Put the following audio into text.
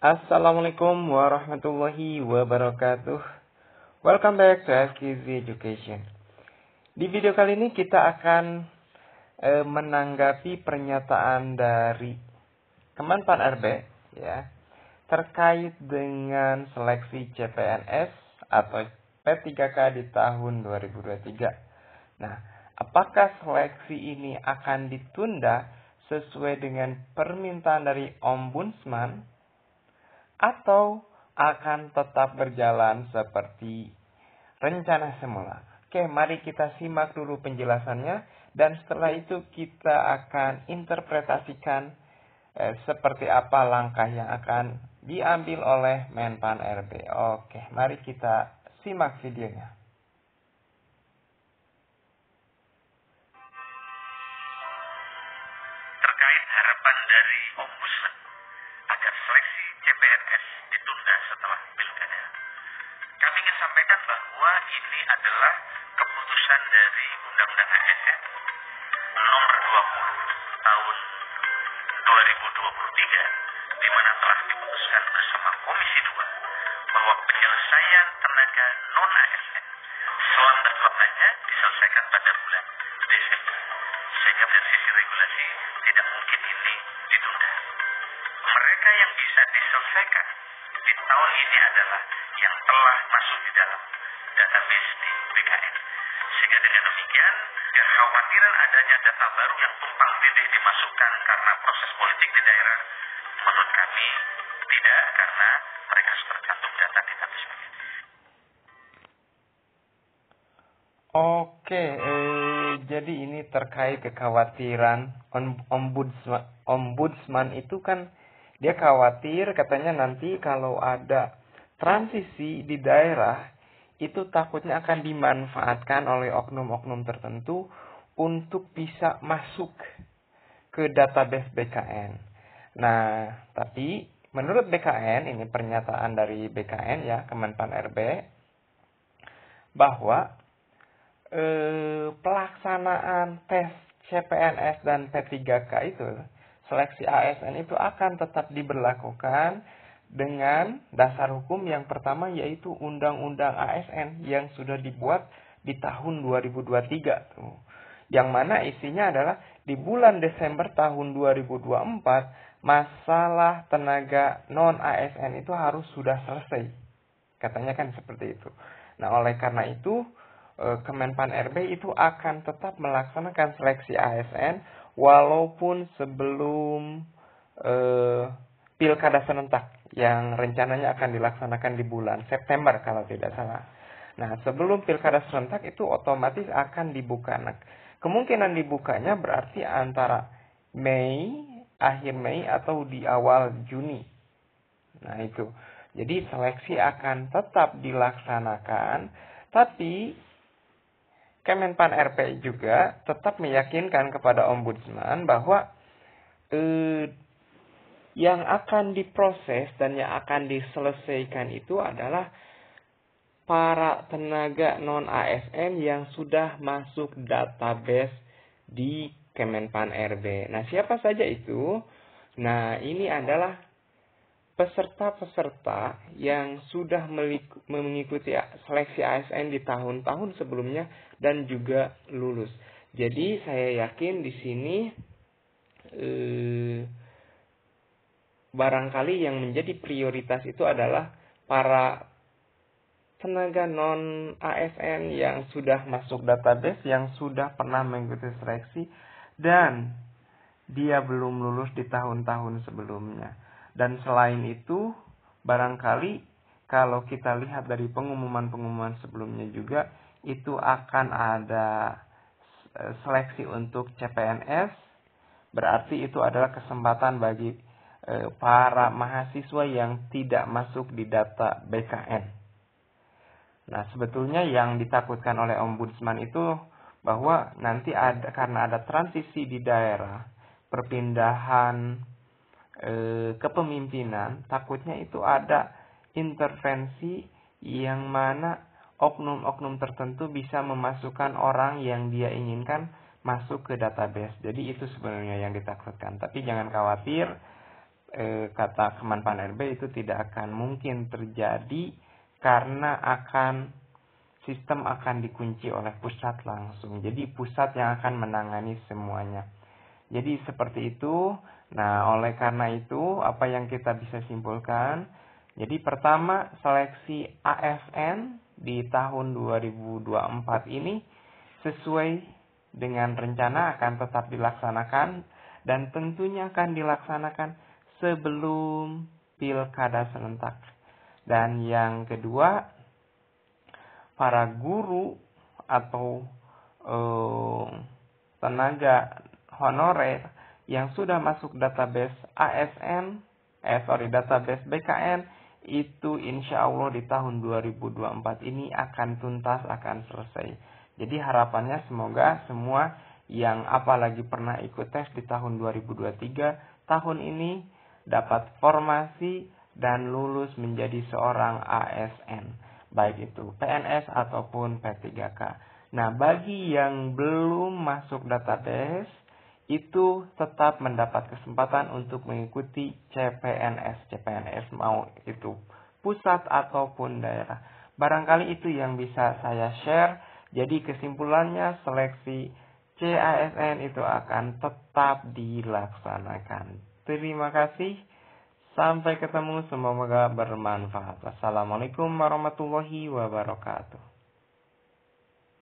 Assalamualaikum warahmatullahi wabarakatuh. Welcome back to FKZ Education. Di video kali ini kita akan menanggapi pernyataan dari Kemenpan RB ya terkait dengan seleksi CPNS atau P3K di tahun 2023. Nah, apakah seleksi ini akan ditunda sesuai dengan permintaan dari Ombudsman atau akan tetap berjalan seperti rencana semula? Oke, mari kita simak dulu penjelasannya dan setelah itu kita akan interpretasikan seperti apa langkah yang akan diambil oleh Menpan RB. Oke, mari kita simak videonya. Terkait harapan dari Ombudsman agar seleksi CPNS ditunda setelah pilkada, kami ingin sampaikan bahwa ini adalah keputusan dari Undang-Undang ASN nomor 20 tahun 2023, di mana telah diputuskan bersama Komisi 2 bahwa penyelesaian tenaga non-ASN selambat-lambatnya diselesaikan pada bulan Desember, sehingga dari sisi regulasi tidak mungkin ini ditunda. Mereka yang bisa diselesaikan di tahun ini adalah yang telah masuk di dalam database di BKN. Sehingga dengan demikian, kekhawatiran adanya data baru yang tumpang tindih dimasukkan karena proses politik di daerah, menurut kami tidak, karena mereka sudah tercantum data di database BKN. Oke, jadi ini terkait kekhawatiran ombudsman itu kan dia khawatir katanya nanti kalau ada transisi di daerah itu takutnya akan dimanfaatkan oleh oknum-oknum tertentu untuk bisa masuk ke database BKN. Nah, tapi menurut BKN, ini pernyataan dari BKN ya, Kemenpan RB, bahwa pelaksanaan tes CPNS dan P3K itu, seleksi ASN itu akan tetap diberlakukan dengan dasar hukum yang pertama yaitu Undang-Undang ASN yang sudah dibuat di tahun 2023 tuh. Yang mana isinya adalah di bulan Desember tahun 2024 masalah tenaga non ASN itu harus sudah selesai. Katanya kan seperti itu. Nah, oleh karena itu Kemenpan RB itu akan tetap melaksanakan seleksi ASN walaupun sebelum pilkada serentak yang rencananya akan dilaksanakan di bulan September kalau tidak salah. Nah, sebelum pilkada serentak itu otomatis akan dibuka. Nah, kemungkinan dibukanya berarti antara akhir Mei atau di awal Juni. Nah, itu. Jadi seleksi akan tetap dilaksanakan, tapi Kemenpan RP juga tetap meyakinkan kepada Ombudsman bahwa yang akan diproses dan yang akan diselesaikan itu adalah para tenaga non-ASN yang sudah masuk database di Kemenpan RB. Nah, siapa saja itu? Nah, ini adalah peserta-peserta yang sudah mengikuti seleksi ASN di tahun-tahun sebelumnya dan juga lulus. Jadi saya yakin di sini barangkali yang menjadi prioritas itu adalah para tenaga non ASN yang sudah masuk database, yang sudah pernah mengikuti seleksi dan dia belum lulus di tahun-tahun sebelumnya. Dan selain itu, barangkali kalau kita lihat dari pengumuman-pengumuman sebelumnya juga, itu akan ada seleksi untuk CPNS, berarti itu adalah kesempatan bagi para mahasiswa yang tidak masuk di data BKN. Nah, sebetulnya yang ditakutkan oleh Ombudsman itu bahwa nanti karena ada transisi di daerah, perpindahan kepemimpinan, takutnya itu ada intervensi yang mana oknum-oknum tertentu bisa memasukkan orang yang dia inginkan masuk ke database. Jadi itu sebenarnya yang ditakutkan. Tapi jangan khawatir, kata Kemenpan RB itu tidak akan mungkin terjadi karena sistem akan dikunci oleh pusat langsung. Jadi pusat yang akan menangani semuanya. Jadi seperti itu. Nah, oleh karena itu apa yang kita bisa simpulkan? Jadi pertama, seleksi ASN di tahun 2024 ini sesuai dengan rencana akan tetap dilaksanakan dan tentunya akan dilaksanakan sebelum pilkada serentak. Dan yang kedua, para guru atau tenaga honorer yang sudah masuk database database BKN itu insya Allah di tahun 2024 ini akan tuntas, akan selesai. Jadi harapannya semoga semua yang apalagi pernah ikut tes di tahun 2023 tahun ini dapat formasi dan lulus menjadi seorang ASN, baik itu PNS ataupun P3K. Nah, bagi yang belum masuk database itu tetap mendapat kesempatan untuk mengikuti CPNS mau itu pusat ataupun daerah. Barangkali itu yang bisa saya share. Jadi kesimpulannya seleksi CASN itu akan tetap dilaksanakan. Terima kasih. Sampai ketemu, semoga bermanfaat. Assalamualaikum warahmatullahi wabarakatuh.